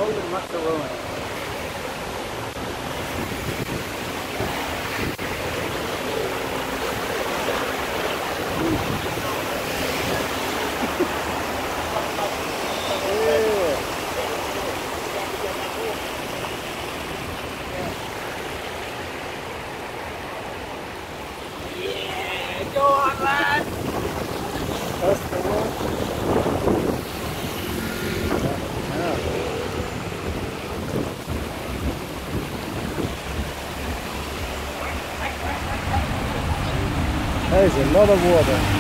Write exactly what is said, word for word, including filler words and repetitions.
golden macaroon. Yeah, go on, lad. That's the one. Yeah. There's a lot of water.